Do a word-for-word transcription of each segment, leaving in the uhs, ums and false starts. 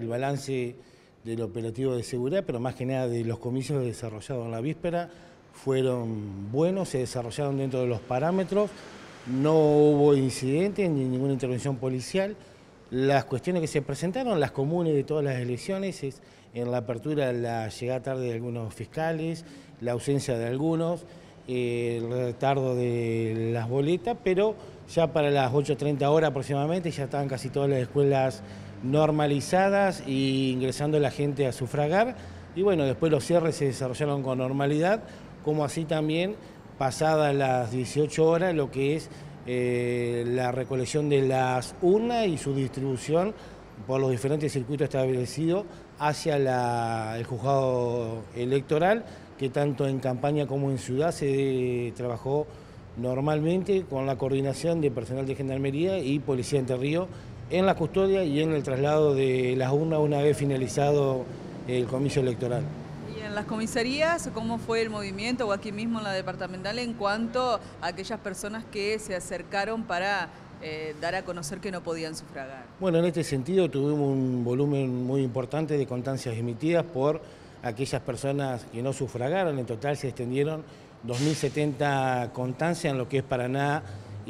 el balance del operativo de seguridad, pero más que nada de los comicios desarrollados en la víspera, fueron buenos, se desarrollaron dentro de los parámetros, no hubo incidentes ni ninguna intervención policial. Las cuestiones que se presentaron, las comunes de todas las elecciones, es en la apertura la llegada tarde de algunos fiscales, la ausencia de algunos, eh, el retardo de las boletas, pero ya para las ocho treinta horas aproximadamente ya estaban casi todas las escuelas normalizadas y ingresando la gente a sufragar. Y bueno, después los cierres se desarrollaron con normalidad, como así también pasadas las dieciocho horas lo que es eh, la recolección de las urnas y su distribución por los diferentes circuitos establecidos hacia la, el juzgado electoral, que tanto en campaña como en ciudad se trabajó normalmente con la coordinación de personal de Gendarmería y Policía de Entre Ríos en la custodia y en el traslado de las urnas una vez finalizado el comicio electoral. ¿Y en las comisarías cómo fue el movimiento o aquí mismo en la departamental en cuanto a aquellas personas que se acercaron para eh, dar a conocer que no podían sufragar? Bueno, en este sentido tuvimos un volumen muy importante de constancias emitidas por aquellas personas que no sufragaron. En total se extendieron dos mil setenta constancias en lo que es Paraná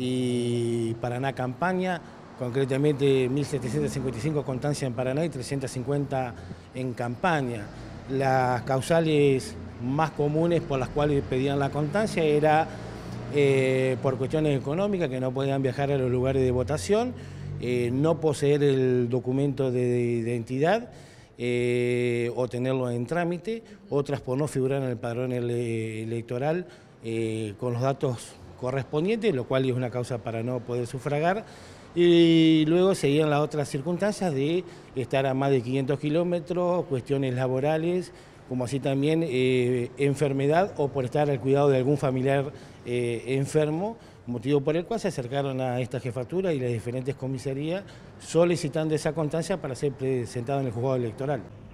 y Paraná Campaña, concretamente mil setecientas cincuenta y cinco constancias en Paraná y trescientas cincuenta en Campaña. Las causales más comunes por las cuales pedían la constancia era eh, por cuestiones económicas, que no podían viajar a los lugares de votación, eh, no poseer el documento de identidad eh, o tenerlo en trámite, otras por no figurar en el padrón ele electoral eh, con los datos correspondientes, lo cual es una causa para no poder sufragar. Y luego seguían las otras circunstancias de estar a más de quinientos kilómetros, cuestiones laborales, como así también eh, enfermedad o por estar al cuidado de algún familiar eh, enfermo, motivo por el cual se acercaron a esta jefatura y las diferentes comisarías solicitando esa constancia para ser presentada en el juzgado electoral.